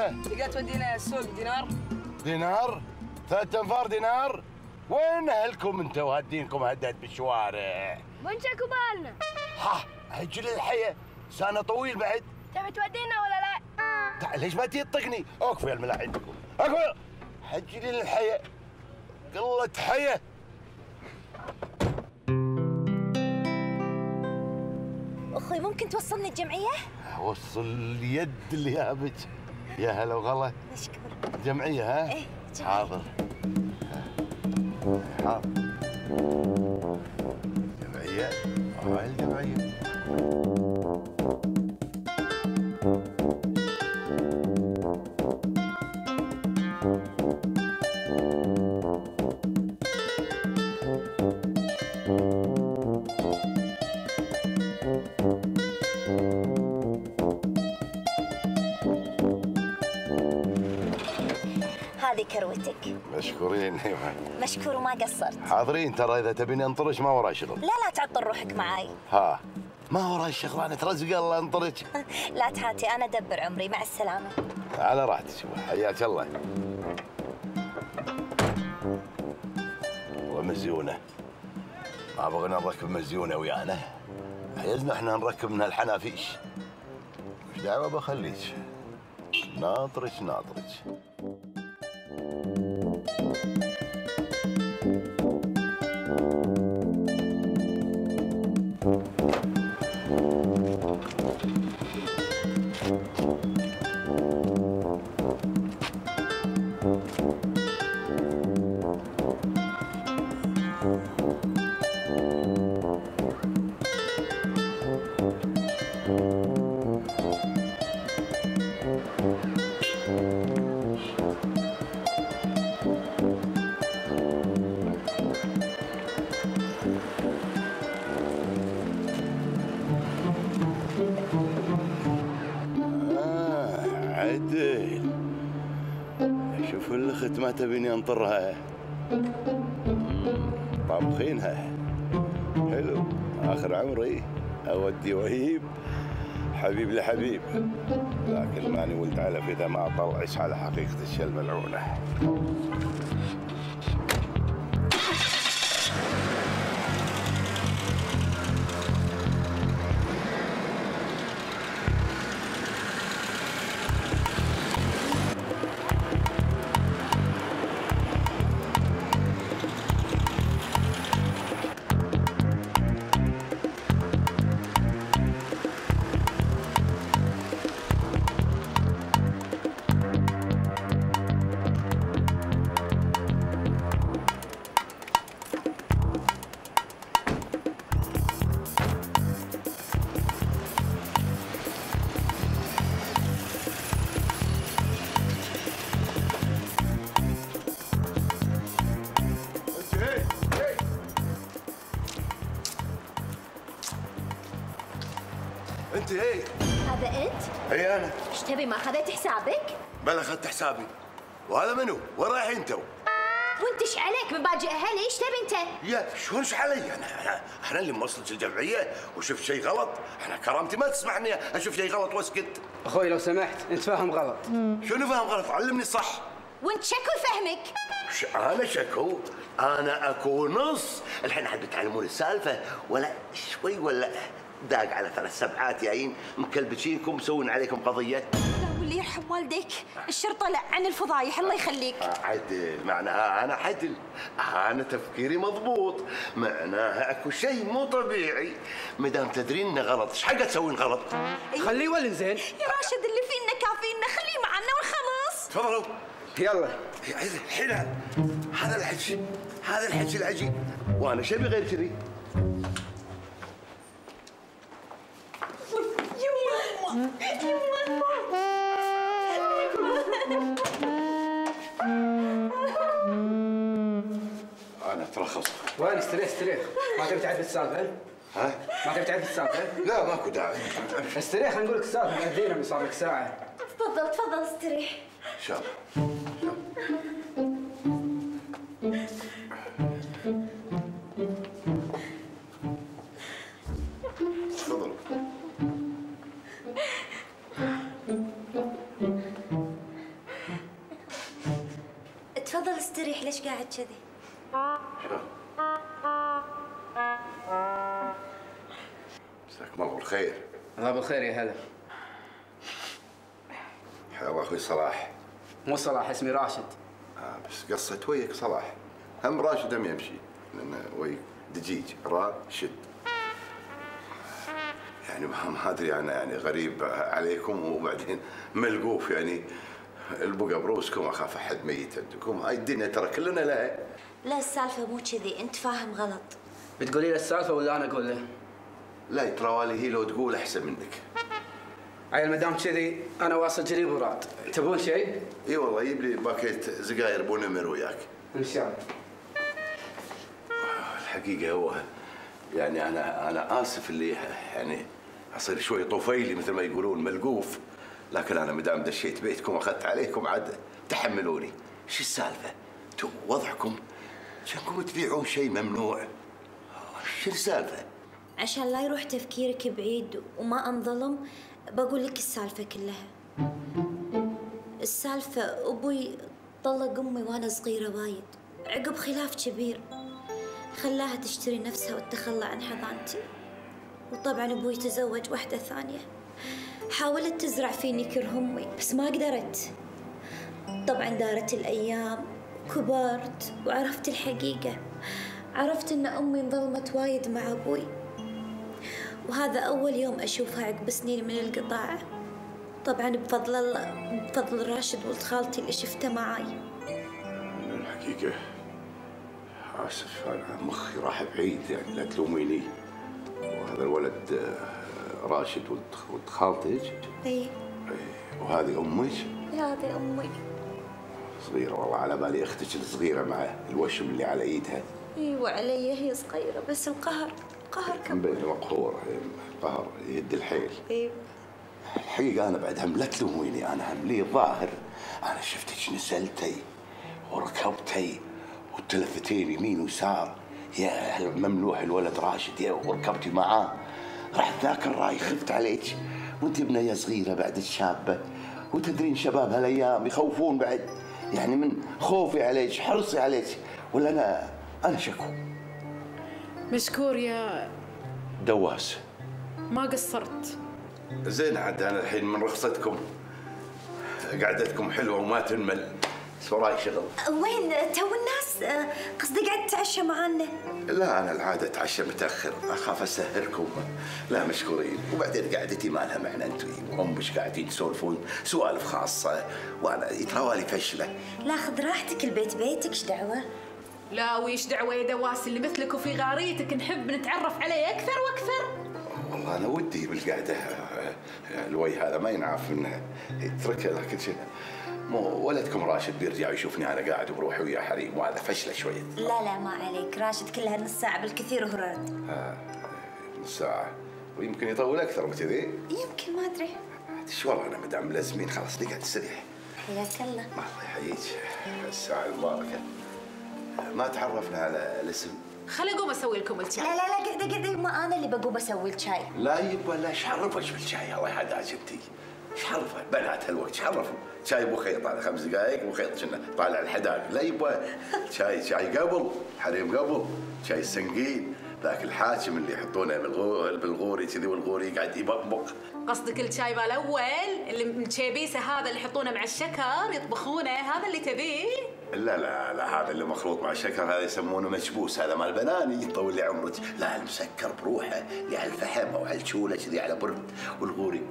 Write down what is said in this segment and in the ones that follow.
تقدر تودينا السوق دينار؟ دينار؟ 3 أنفار دينار؟ وين اهلكم انت وهدينكم هدات بالشوارع؟ وين شكو بالنا؟ ها هجي للحية، سنة طويل بعد. تبي تودينا ولا لا؟ ليش ما تطقني؟ اوقفوا يا الملاح عندكم، اوقفوا. هجي لي للحية، قلة حية. اخوي ممكن توصلني الجمعية؟ وصل اليد اللي يابك. يا هلا وغلا. مشكور. جمعية ها؟ ايه حاضر. حاضر. جمعية؟ هاي الجمعية. هذه كروتك. مشكورين. مشكور وما قصرت. حاضرين، ترى اذا تبيني انطرش ما وراي شغل. لا تعطل روحك معاي. ها ما وراي شغل، انا ترزق الله انطرش. لا تهاتي، انا ادبر عمري. مع السلامة. على راحتك، حياك الله. ومزيونة، ما بغينا نركب مزيونة ويانا، عيزنا احنا نركب من هالحنافيش. وش دعوة بخليك، ناطرك. عدل، شوف الأخت ما تبيني أنطرها، طابخينها حلو. آخر عمري أودي وهيب، حبيب لحبيب، لكن ماني ولد علف إذا ما أطلعش على حقيقة الشي الملعونة. انت ايه؟ هذا انت؟ اي انا. ايش تبي، ما خذيت حسابك؟ بلا اخذت حسابي. وهذا منو؟ وين رايحين تو؟ وانت ايش عليك من باجي اهلي؟ ايش تبي انت؟ يا شلون ايش علي؟ احنا اللي موصلت الجمعيه وشفت شيء غلط، احنا كرامتي ما تسمح اني اشوف شيء غلط واسكت. اخوي لو سمحت، انت فاهم غلط. شنو فاهم غلط؟ علمني الصح. وانت شكو يفهمك؟ انا شكو؟ انا اكو نص. الحين حد بتعلمون السالفه ولا شوي ولا داق على 3 سبعات جايين مكلبشينكم مسوين عليكم قضيه؟ لا واللي يرحم والديك، الشرطه لعن الفضايح. الله يخليك. عدل، معناها انا عدل، انا تفكيري مضبوط، معناها اكو شيء مو طبيعي. ما دام تدرين انه غلط، ايش حق تسوين غلط؟ خليه يولن زين. يا راشد اللي فينا كافينا، خليه معنا وخلاص. تفضلوا. يلا. الحين هذا الحكي العجيب، وانا شبي غير كذي. انا ترخصت. وين؟ استريح. ما تبي تعرف السالفه؟ ها؟ ما تبي تعرف السالفه؟ لا ماكو داعي. استريح، خلينا نقول لك السالفه، مأذينا من صار لك ساعه. تفضل استريح. ان شاء الله. تفضلوا. كذي. مساكم الله بالخير. الله بالخير يا هلا. حيا الله اخوي صلاح. مو صلاح، اسمي راشد. بس قصت وياك صلاح. هم راشد هم يمشي، لان وياك دجيج راشد. يعني ما ادري انا، يعني غريب عليكم وبعدين ملقوف، يعني البقى بروسكم، اخاف احد ميت عندكم. هاي الدنيا ترى كلنا لها. لا السالفة مو كذي، أنت فاهم غلط. بتقولي له السالفه ولا انا اقول له؟ لا تروالي هي لو تقول احسن منك. عيل مدام كذي انا واصل جريب وراد. تبون شيء؟ اي والله يجيب لي باكيت سجاير بونمر وياك. ان شاء الله. الحقيقه هو يعني انا اسف اللي يعني اصير شوي طفيلي مثل ما يقولون ملقوف، لكن انا مدام دشيت بيتكم واخذت عليكم عاد تحملوني. ايش السالفه؟ انتم وضعكم شكلكم تبيعون شيء ممنوع. شو السالفه؟ عشان لا يروح تفكيرك بعيد وما انظلم، بقول لك السالفة كلها. السالفة أبوي طلق أمي وأنا صغيرة وايد، عقب خلاف كبير خلاها تشتري نفسها وتتخلى عن حضانتي. وطبعا أبوي تزوج واحدة ثانية. حاولت تزرع فيني كره أمي بس ما قدرت. طبعا دارت الأيام، كبرت وعرفت الحقيقة. عرفت إن أمي انظلمت وايد مع أبوي، وهذا أول يوم أشوفها عقب سنين من القطاع. طبعا بفضل الله، بفضل راشد ولد خالتي اللي شفته معاي. الحقيقة آسف، أنا مخي راح بعيد، يعني لا تلوميني. وهذا الولد راشد ولد خالتك؟ إي. وهذه أمك؟ هذه أمي. صغيرة والله، على بالي أختك الصغيرة مع الوشم اللي على إيدها. إي وعلي هي صغيرة، بس القهر كبير. بين مقهور، القهر يد الحيل. إي. الحقيقة أنا بعد هم لا تلوميني، أنا هم لي الظاهر أنا شفتك نزلتي وركبتي وتلفتين يمين ويسار، يا ممنوح الولد راشد يا، وركبتي معاه. رحت ذاك الراي خفت عليك، وانت بنية صغيرة بعد الشابة، وتدرين شباب هالايام يخوفون بعد، يعني من خوفي عليك حرصي عليك، ولا أنا شكو. مشكور يا دواس. ما قصرت. زين عاد أنا الحين من رخصتكم، قعدتكم حلوة وما تنمل، بس وراي شغل. وين تو الناس؟ قصدي قاعد تتعشى معانا؟ لا أنا العادة أتعشى متأخر، أخاف أسهركم. لا مشكورين، وبعدين قعدتي ما لها معنى، أنتم وأمش قاعدين تسولفون سوالف خاصة وأنا يتراوالي فشلة. لا خذ راحتك، البيت بيتك، ايش دعوة؟ لا ويش دعوة يا دواس، اللي مثلك وفي غاريتك نحب نتعرف عليه أكثر وأكثر. والله أنا ودي بالقعدة، الوي هذا ما ينعرف منه يتركه، لكن شيء مو ولدكم راشد بيرجع يشوفني أنا قاعد بروحي ويا حريم، وهذا فشلة شوية. لا ما عليك، راشد كلها نص ساعة بالكثير وهرد. نص ساعة، ويمكن يطول أكثر من كذي. يمكن، ما أدري. ايش والله أنا مدام ملزمين، خلاص نقعد نستريح. حياك الله. الله يحييك، الساعة المباركة. ما تعرفنا على الاسم. خلي أقوم أسوي لكم الشاي. لا قعدي، ما أنا اللي بقوم أسوي الشاي. لا يبا لا، ايش عرفك بالشاي؟ الله يحد عجبتي. ايش عرفك بنات هالوقت؟ ايش عرفوا؟ شاي ابو خيط هذا 5 دقائق ابو خيط كنا طالع الحداق. لا يبا، شاي قبل حريم، قبل شاي السنقين ذاك الحاكم اللي يحطونه بالغوري كذي، والغوري يقعد يبقبق. قصدك الشاي بالأول اللي من شيبيسه، هذا اللي يحطونه مع الشكر يطبخونه، هذا اللي تبيه؟ لا هذا اللي مخلوط مع الشكر هذا يسمونه مكبوس، هذا مال بناني يطول لي عمرك. لا المسكر بروحه، اللي على الفحم او على الشوله كذي على برد، والغوري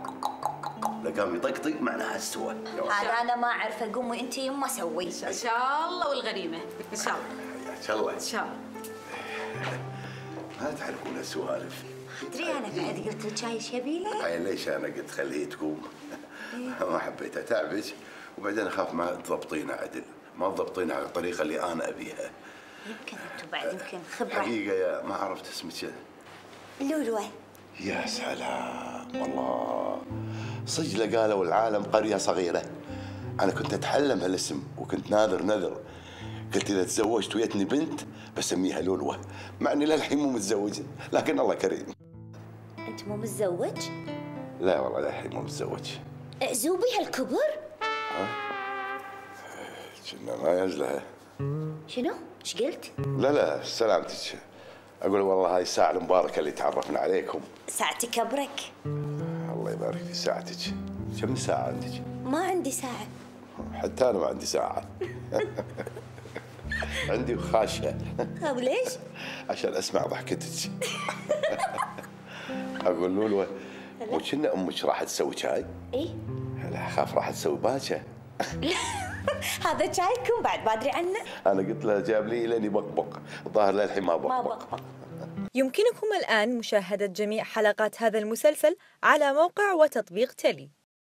لقام يطقطق معناها استوى. هذا أنا ما أعرف، قومي أنت يما سوي. إن شاء الله والغنيمة إن شاء الله. ان شاء الله إن شاء الله. ما تعرفون السوالف. أدري أنا بعد قلت لك شاي شبيلة. هاي ليش أنا قلت خليه تقوم. ما حبيت أتعبك، وبعدين أخاف ما تضبطينها عدل، ما تضبطينها على الطريقة اللي أنا أبيها. يمكن أنتم بعد يمكن خبرة. حقيقة يا ما عرفت اسمك. لولو. يا سلام والله، صدق قالوا العالم قرية صغيرة. أنا كنت أتحلم هالاسم وكنت نذر، قلت إذا تزوجت ويتني بنت بسميها لولوة، مع إني للحين مو متزوجة، لكن الله كريم. أنت مو متزوج؟ لا والله للحين مو متزوج. زوبي هالكبر؟ كنا ما يزلها. شنو؟ ايش قلت؟ لا سلامتك. اقول والله هاي الساعة المباركة اللي تعرفنا عليكم. ساعتك ابرك. الله يبارك في ساعتك. كم ساعة عندك؟ ما عندي ساعة. حتى انا ما عندي ساعة. عندي خاشة. طب ليش؟ عشان اسمع ضحكتك. اقول لولو وكنا امك راح تسوي شاي؟ ايه؟ لا اخاف راح تسوي باكة. هذا شايكم بعد ما ادري عنه. انا قلت لها جاب لي لاني بقبق، الظاهر للحين ما بقبق. يمكنكم الآن مشاهدة جميع حلقات هذا المسلسل على موقع وتطبيق تلي.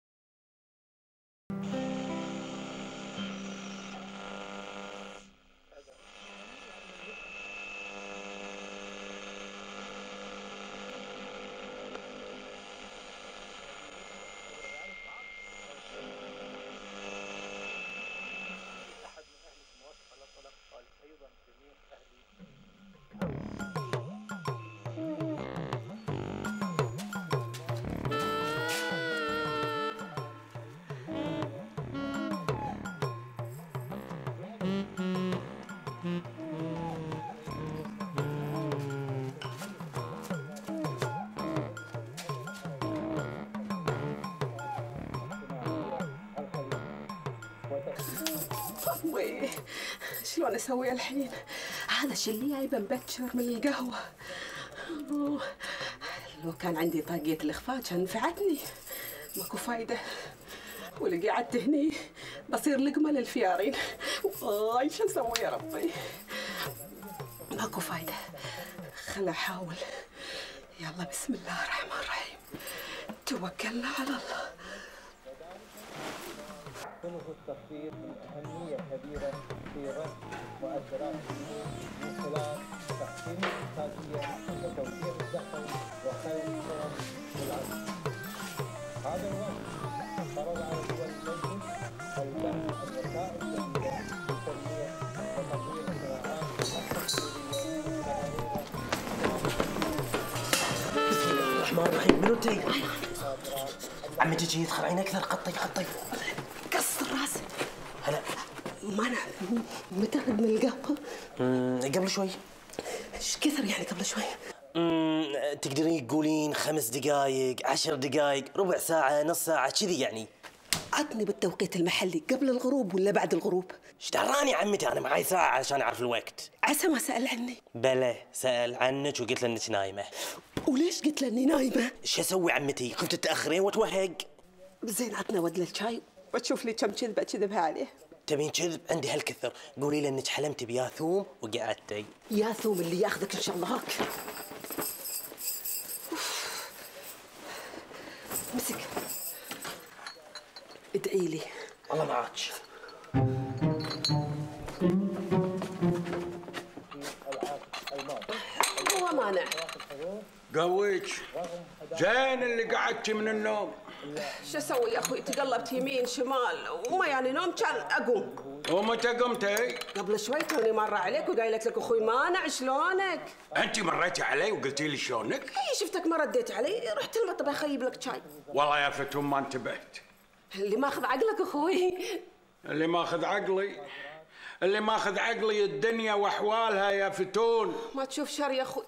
وي شلون اسوي الحين؟ هذا شو اللي جايبه مبكر من القهوه. لو كان عندي طاقية الاخفاء كان نفعتني. ماكو فايده، واللي قعدت هني بصير لقمه للفيارين. واي شو اسوي يا ربي؟ ماكو فايده، خل احاول. يلا بسم الله الرحمن الرحيم، توكلنا على الله. ثلث التخفيض من أهمية كبيرة في رفع مؤثرات السموم من خلال تحسين الإنتاجية وتوفير الدخل وخلق فرص للعمل. هذا الوقت فرض على دول المجلس البحث عن وسائل جديدة للتنمية وتطوير الصناعات التقليدية الصغيرة. بسم الله الرحمن الرحيم. منو انتي؟ عمي تجي يدخل اكثر. قطي قص الراس. هلا ما انا متى من القهوه؟ قبل شوي. ايش كثر يعني قبل شوي؟ تقدرين تقولين 5 دقائق 10 دقائق ربع ساعة نص ساعة كذي يعني. عطني بالتوقيت المحلي قبل الغروب ولا بعد الغروب؟ ايش دراني عمتي، انا معي ساعة عشان اعرف الوقت. عسى ما سأل عني. بلى سأل عنك وقلت له انك نايمة. وليش قلت له اني نايمة؟ ايش اسوي عمتي؟ خفت تتأخرين واتوهق. زين عطنا ود للشاي وتشوف لي كم كذبة كذبها عليه. تبين كذب؟ عندي هالكثر. قولي له انك حلمتي بياثوم وقعدتي. ياثوم اللي ياخذك ان شاء الله. هاك مسك ادعي لي. والله معاك. هو مانع. قويك زين اللي قعدتي من النوم. شو اسوي يا اخوي؟ تقلبت يمين شمال وما يعني نوم كان اقوم. ومتى قمتي؟ قبل شوي توني مره عليك وقايلت لك اخوي مانع شلونك؟ انت مريتي علي وقلتي لي شلونك؟ اي شفتك ما رديت علي، رحت المطبخ اخيب لك شاي. والله يا فتون ما انتبهت. اللي ماخذ عقلك اخوي. اللي ماخذ عقلي الدنيا واحوالها يا فتون. ما تشوف شر يا اخوي.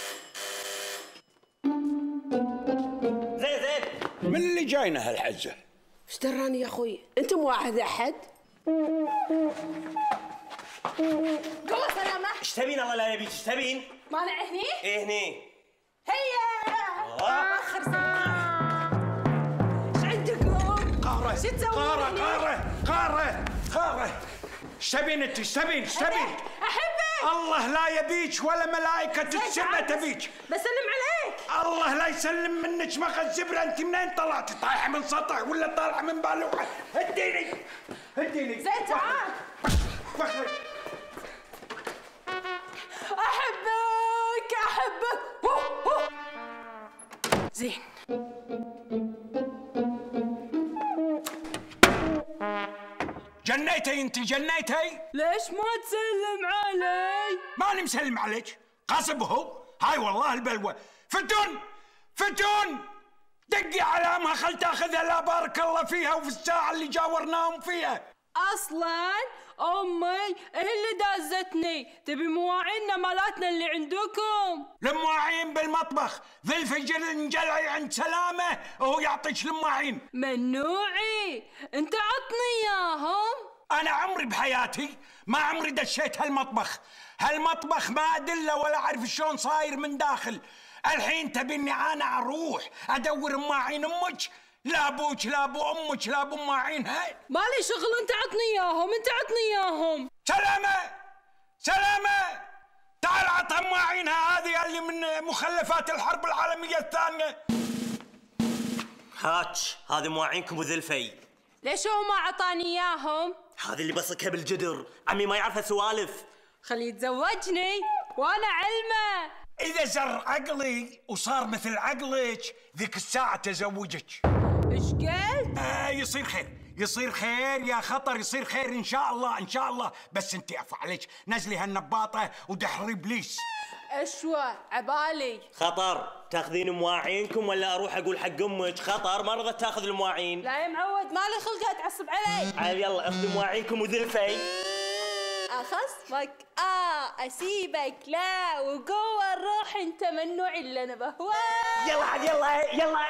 زين من اللي جاينا هالحزه؟ ايش دراني يا اخوي؟ انت مواعد احد؟ قوة سلامة. ايش تبين؟ الله لا يبيك. ايش تبين؟ مانع هني؟ ايه هني. هيا اخر ساعة. ايش عندكم؟ قارة شو تسوون؟ قارة ايش تبين انت؟ ايش تبين؟ احبك. الله لا يبيك ولا ملائكة السماء تبيك. بسلم عليك. الله لا يسلم منك ما الزبرة. انت منين طلعتي؟ طايحة من سطح ولا طالعة من بالوعة؟ اديني زين تعال. احبك. زين جنيتي انت جنيتي. ليش ما تسلم علي؟ ماني مسلم عليك، غصب هو. هاي والله البلوى. فتون دقي على امها خل تاخذها. لا بارك الله فيها وفي الساعة اللي جاورناهم فيها. اصلا أمي إيه اللي دازتني؟ تبي مواعيننا مالتنا اللي عندكم؟ المواعين بالمطبخ، ذي الفجر انجلعي عند سلامة وهو يعطيك المواعين. منوعي أنت عطني إياهم. أنا عمري بحياتي ما عمري دشيت هالمطبخ ما أدله ولا أعرف شلون صاير من داخل. الحين تبيني أنا أروح أدور مواعين أمك؟ لا أبوك لا أبو أمك لا أبو مواعينها. مالي شغل، أنت عطني إياهم، أنت عطني إياهم. سلامة تعال عطها مواعينها، هذه اللي من مخلفات الحرب العالمية الثانية. هاتش هذه مواعينكم وذلفي. ليش هو ما عطاني إياهم؟ هذه اللي بصكها بالجدر، عمي ما يعرفها سوالف. خليه يتزوجني وأنا علمه. إذا زر عقلي وصار مثل عقلك ذيك الساعة تزوجك. إيش قلت؟ يصير خير يا خطر، يصير خير إن شاء الله. بس أنت أعفى عليك، نزلي هالنباطة ودحري إبليس. أشوى عبالي. خطر تاخذين مواعينكم ولا أروح أقول حق أمك؟ خطر ما رضت تاخذ المواعين. لا يا معود مالي خلقها تعصب علي. عاد يلا اخذوا مواعينكم وذلفي. أخصفك أسيبك لا، وجوه الروح أنت منوع اللي أنا بهواه. يلا عاد يلا.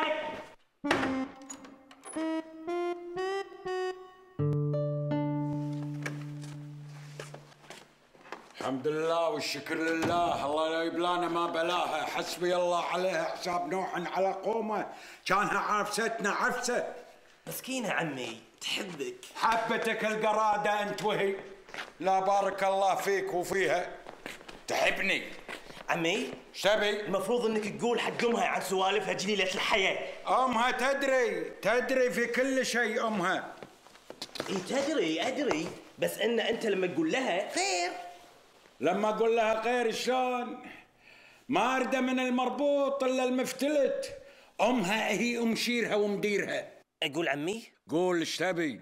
الحمد لله والشكر لله، الله لا يبلانا ما بلاها، حسبي الله عليها حساب نوح على قومه، كانها عفستنا عفسه. مسكينة عمي تحبك. حبتك القرادة أنت وهي، لا بارك الله فيك وفيها. تحبني عمي؟ شبي؟ المفروض انك تقول حق امها عن سوالفها جليلة الحياة. امها تدري في كل شيء امها. اي ادري بس ان انت لما تقول لها خير. لما اقول لها خير شلون؟ ما ارده من المربوط الا المفتلت. امها هي ام شيرها ومديرها. اقول عمي؟ قول ايش تبي؟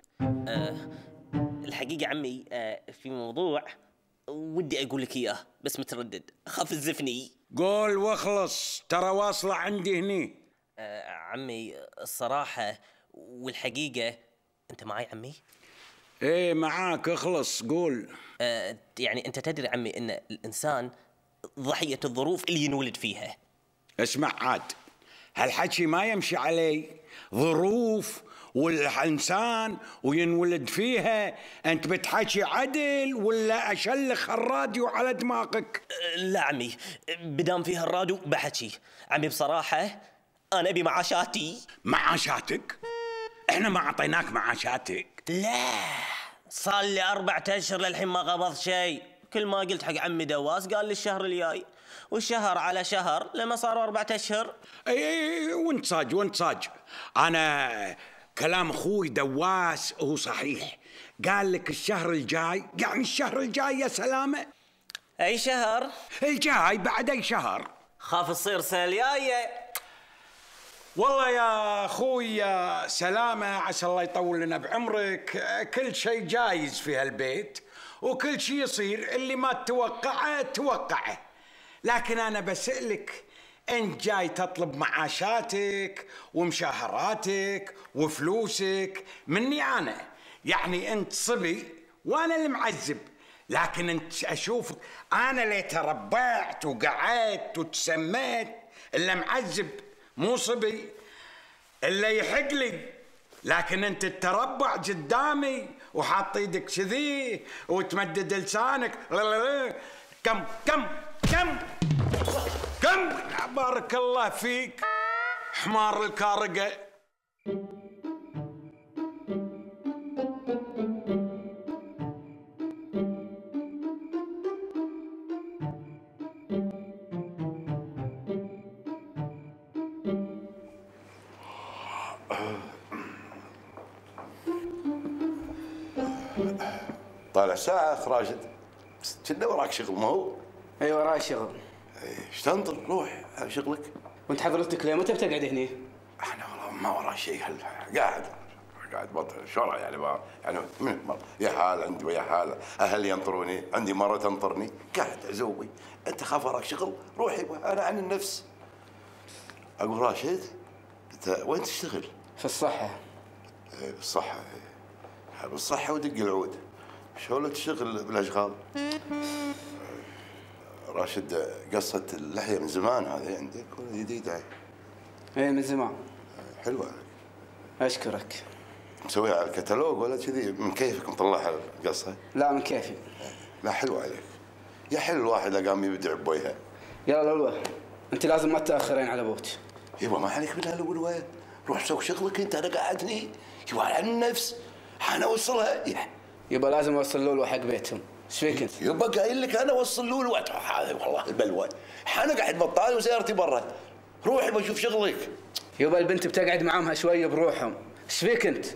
الحقيقة عمي في موضوع ودي اقول لك اياه بس متردد، اخاف تزفني. قول واخلص، ترى واصلة عندي هني. عمي الصراحة والحقيقة انت معي عمي؟ ايه معاك، اخلص قول. يعني انت تدري عمي ان الانسان ضحية الظروف اللي ينولد فيها. اسمع عاد، هالحكي ما يمشي علي. ظروف والإنسان وينولد فيها. أنت بتحكي عدل ولا أشلخ الراديو على دماغك؟ لا عمي، بدام فيها الراديو بحكي. عمي بصراحة أنا أبي معاشاتي. معاشاتك؟ إحنا ما أعطيناك معاشاتك. لا صار لي 4 أشهر للحين ما قبض شيء. كل ما قلت حق عمي دواس قال لي الشهر الجاي، والشهر على شهر لما صاروا 4 أشهر. اي وانت صاج. انا كلام اخوي دواس هو صحيح. قال لك الشهر الجاي، يعني الشهر الجاي يا سلامة. اي شهر؟ الجاي بعد اي شهر. خاف تصير سالياية. والله يا اخوي يا سلامة، عسى الله يطول لنا بعمرك. كل شيء جايز في هالبيت وكل شيء يصير، اللي ما توقعه. لكن أنا بسألك، أنت جاي تطلب معاشاتك ومشاهراتك وفلوسك مني أنا، يعني أنت صبي وأنا اللي معذب. لكن أنت أشوفك أنا اللي تربعت وقعدت وتسميت، اللي معذب مو صبي اللي يحق لي. لكن أنت تتربع قدامي وحاط ايدك كذي وتمدد لسانك. كم بارك الله فيك حمار الكارقة. طالع ساعة أخ راشد، كنا وراك شغل ما هو؟ اي وراي شغل. ايش تنطر؟ روح على شغلك. وانت حضرتك ليه متى بتقعد هني؟ احنا والله ما وراي شيء، قاعد بطل شو يعني يعني يا حال عندي ويا حال اهلي ينطروني، عندي مرة تنطرني، قاعد ازوي. انت خاف وراك شغل؟ روحي، انا عن النفس. اقول راشد انت وين تشتغل؟ في الصحة. الصحة بالصحة ودق العود. شلون تشتغل بالاشغال؟ راشد قصة اللحية من زمان هذه عندك ولا جديدة؟ ايه من زمان. حلوة. اشكرك. مسويها على الكتالوج ولا كذي من كيفك مطلعها القصة؟ لا من كيفي. لا حلوة عليك. يا حلو الواحد اذا قام يبدع بوجهه. يلا لولوة انت لازم ما تتاخرين على ابوك. يبا ما عليك بالهالولوة، روح سوي شغلك انت، انا قاعد هني. يبا عن النفس انا اوصلها. يبا لازم اوصل لولوة حق بيتهم. ايش فيك انت؟ يبا قايل لك انا اوصل لولوة. هذا والله البلوى. انا قاعد بطال وسيارتي برا. روح يبا شوف شغلك. يبا البنت بتقعد معاهم شويه بروحهم. ايش فيك انت؟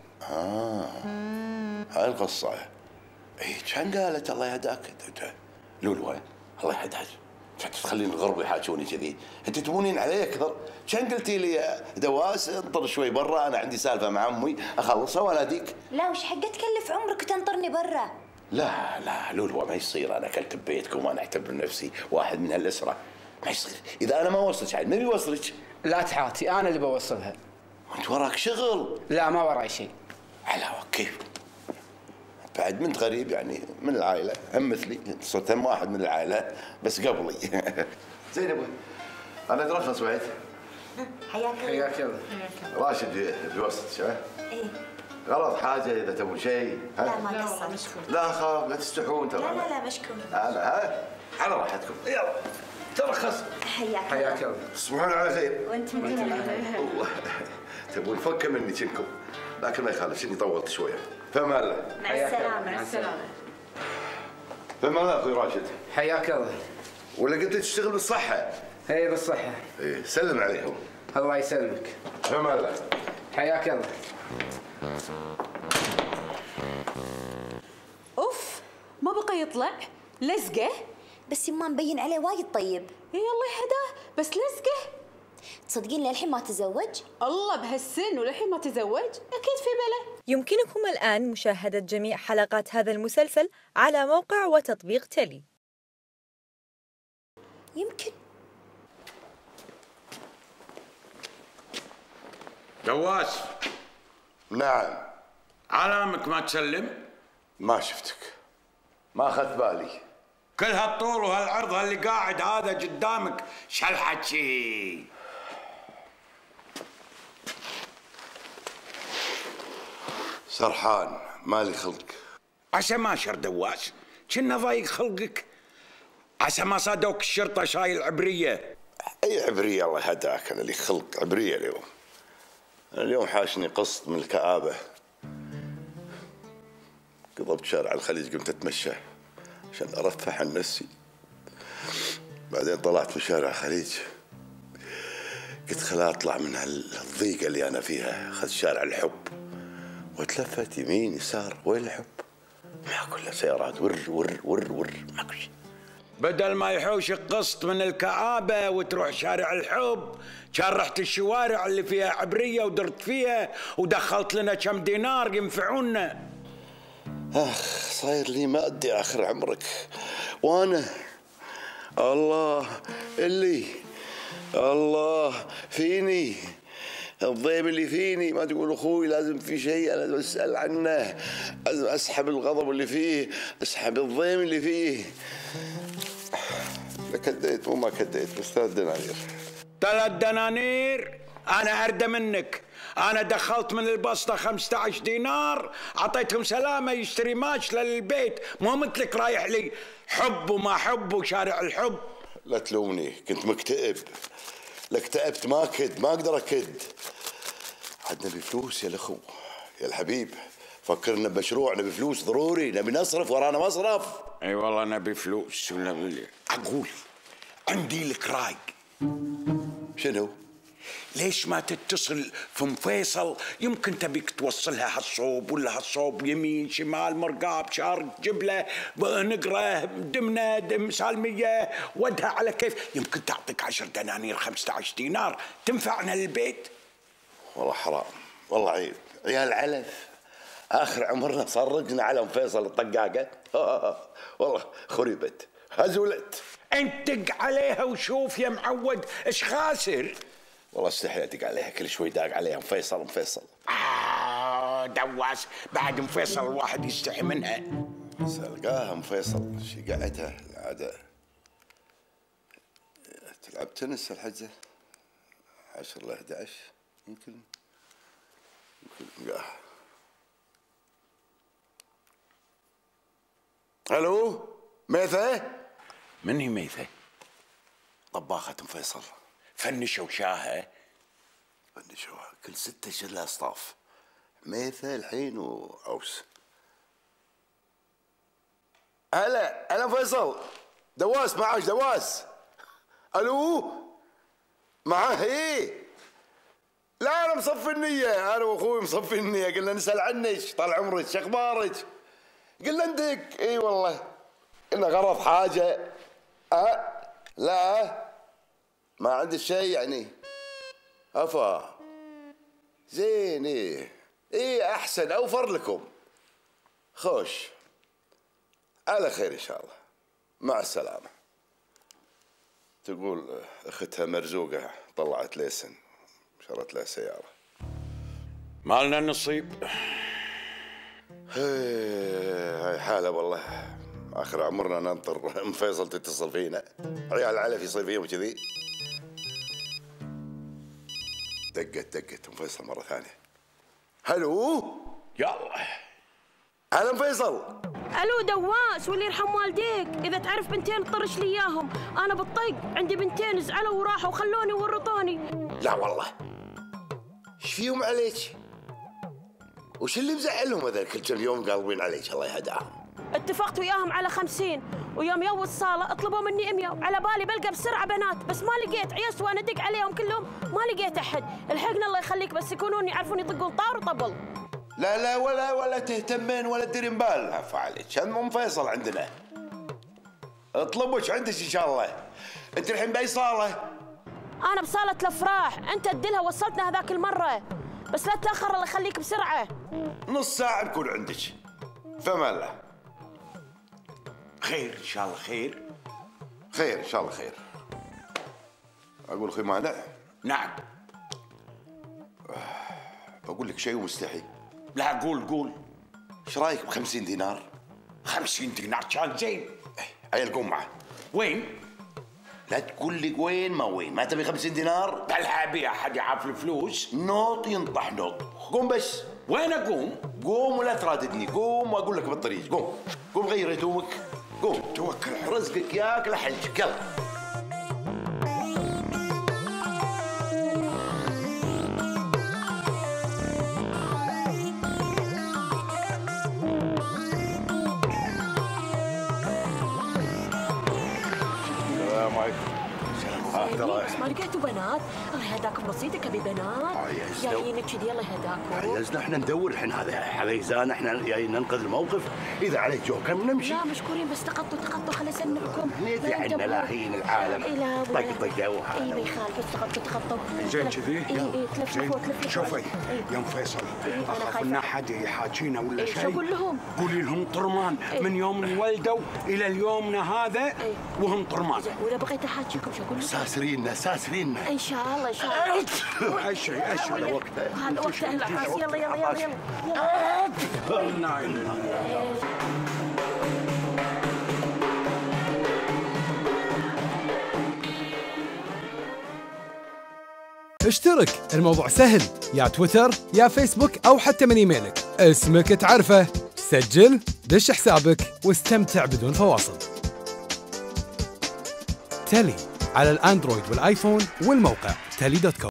هاي القصة. اي كان قالت الله يهداك لولوة الله يهداك. تخلين الغرب يحاجوني كذي، انت تبونين علي اكثر. كان قلتي لي يا دواس انطر شوي برا، انا عندي سالفه مع امي اخلصها واناديك. لا وش حق تكلف عمرك وتنطرني برا؟ لا لولوة ما يصير، انا اكلت ببيتكم وانا اعتبر نفسي واحد من هالاسره. ما يصير اذا انا ما وصلت عاد من بيوصلك؟ لا تحاتي انا اللي بوصلها. انت وراك شغل؟ لا ما وراي شيء. على كيف؟ بعد من غريب يعني من العائله، هم مثلي صرت هم واحد من العائله بس قبلي. زين ابوي انا اترخص بعد. حياك الله. حياك الله. راشد بيوصلك ها؟ ايه غلط حاجه اذا تبون شيء. لا ما قصرت. لا خاف لا تستحون ترى. لا مشكور. انا على راحتكم يلا ترخص. حياك الله. تصبحون على خير. وانت من والله تبون فكه مني كنكم، لكن ما يخالف اني طولت شويه. فما الله. مع السلامه. مع السلامه. فما الله اخوي راشد. حياك الله. ولا قلت تشتغل بالصحه؟ ايه بالصحه. ايه سلم عليهم. الله يسلمك. فما الله. حياك الله. اوف ما بقى يطلع لزقه. بس يما مبين عليه وايد طيب. اي الله يهداه بس لزقه. تصدقين للحين ما تزوج؟ الله بهالسن وللحين ما تزوج؟ اكيد في بلا. يمكنكم الآن مشاهدة جميع حلقات هذا المسلسل على موقع وتطبيق تلي. يمكن. دواس. نعم. علامك ما تسلم؟ ما شفتك، ما اخذت بالي. كل هالطول وهالعرض اللي قاعد هذا قدامك شالحكي. سرحان مالي خلق. عسى ما شر دواس، كنا ضايق خلقك. عسى ما صادوك الشرطة شايل عبرية. اي عبرية الله يهداك، انا لي خلق عبرية اليوم. اليوم حاشني قسط من الكآبة. قضبت شارع الخليج قمت اتمشى عشان ارفه عن نفسي. بعدين طلعت من شارع الخليج قلت خلا اطلع من هالضيقة اللي انا فيها. اخذت شارع الحب وتلفت يمين يسار. وين الحب؟ ما كلها سيارات ور ماكو شيء. بدل ما يحوشك قسط من الكآبة وتروح شارع الحب، كان رحت الشوارع اللي فيها عبرية ودرت فيها ودخلت لنا كم دينار ينفعونا. اخ صاير لي ما ادي اخر عمرك وانا الله فيني الضيم اللي فيني. ما تقول اخوي لازم في شيء انا بسال عنه، لازم اسحب الغضب اللي فيه، اسحب الضيم اللي فيه. لا كديت وما كديت بس 3 دنانير. 3 دنانير؟ انا اردى منك. انا دخلت من البسطة 15 دينار اعطيتهم سلامة يشتري ماش للبيت، مو مثلك رايح لي حب وما حب وشارع الحب. لا تلومني كنت مكتئب. لا اكتئبت ما اكد، ما اقدر اكد. عاد نبي فلوس يا الاخو يا الحبيب. فكرنا بمشروع، نبي فلوس ضروري، نبي نصرف ورانا مصرف. اي والله نبي فلوس. اقول عندي لك راي. شنو؟ ليش ما تتصل في فيصل؟ يمكن تبيك توصلها هالصوب ولا هالصوب، يمين شمال مرقاب شارق جبله نقره دمنه سالميه ودها على كيف. يمكن تعطيك 10 دنانير 15 دينار تنفعنا للبيت. والله حرام، والله عيب. عيال علف اخر عمرنا صرقنا على ام فيصل الطقاقه. والله خربت هزولت. انتق عليها وشوف يا معود ايش خاسر. والله استحي ادق عليها، كل شوي داق عليها ام فيصل. دواس بعد ام فيصل الواحد يستحي منها. سلقاها ام فيصل شقعتها العادة. تلعب تنس الحجة 10 ل 11 يمكن نلقاها. الو ميثة؟ من هي ميثة؟ طباخة ام فيصل. فنشوا شاها؟ فنشوها كل 6 اشهر لها صطاف. ميثة الحين وعوس. هلا فيصل. دواس معاش دواس. الو معاه ايه؟ لا انا مصفي النية، انا واخوي مصفي النية، قلنا نسأل عنك طال عمرك شو اخبارك؟ قلنا عندك اي والله قلنا غرض حاجة. لا ما عندك شيء يعني. افا زين ايه احسن اوفر لكم. خوش على خير ان شاء الله مع السلامة. تقول اختها مرزوقة طلعت ليسن شرت لها سيارة. ما لنا نصيب. هاي حالة والله اخر عمرنا ننطر ام فيصل تتصل فينا. عيال العلف يصير فيهم كذي. دقت ام فيصل مرة ثانية. هلو يلا هلا ام فيصل. الو دواس واللي يرحم والديك، اذا تعرف بنتين طرش لي اياهم، انا بالطق عندي بنتين زعلوا وراحوا وخلوني وورطوني. لا والله ايش فيهم عليك؟ وش اللي مزعلهم هذول كل كم يوم قالبين عليك الله يهداهم؟ اتفقت وياهم على 50، ويوم يوم الصالة اطلبوا مني 100، وعلى بالي بلقى بسرعة بنات، بس ما لقيت. عيست وانا ادق عليهم كلهم ما لقيت احد. الحقنا الله يخليك، بس يكونون يعرفون يطقون طار وطبل. لا ولا تهتمين ولا تديرين بال. عفا عليك ام فيصل عندنا. اطلبوش عندك ان شاء الله. انت الحين باي صالة؟ انا بصالة الافراح، انت ادلها وصلتنا هذاك المرة، بس لا تاخر الله يخليك بسرعة. نص ساعة نكون عندك. فمان الله. خير ان شاء الله خير ان شاء الله خير. اقول اخوي مانع؟ نعم. بقول لك شيء ومستحي. لا قول. ايش رايك ب50 دينار؟ 50 دينار كان زين. عيل قوم معه. وين؟ لا تقول لي وين ما وين، ما تبي 50 دينار؟ بلها ابي احد يعرف الفلوس. نوط ينطح نوط. قوم بس. وين اقوم؟ قوم ولا تراددني، قوم واقول لك بالطريق. قوم غير هدومك. قوم توكل رزقك ياكل حلجك. يلا السلام عليكم. بس ما لقيتوا بنات؟ الله يهداكم رصيدك ابي بنات. جايينك كذي الله يهداكم. عيزنا احنا ندور الحين هذا يزان احنا جايين ننقذ الموقف. اذا عليك جوكر نمشي. لا مشكورين بس تقطوا خل اسنكم. نيتي عنا لاهين العالم. طق جوها. اي ما يخالف بس تقطوا. زين كذي؟ اي تلفلفوا. شوفي يا ام فيصل اخاف ان احد يحاكينا ولا شيء. شو اقول لهم؟ قولي لهم طرمان من يوم انولدوا الى اليومنا هذا وهم طرمان. ولا بغيت احاكيكم شو اقول لهم؟ ساسريننا ان شاء الله اشري هذا وقته العفاس. يلا اشترك، الموضوع سهل، يا تويتر يا فيسبوك أو حتى من إيميلك، اسمك تعرفه، سجل، دش حسابك واستمتع بدون فواصل. تالي على الأندرويد والآيفون والموقع tally.com.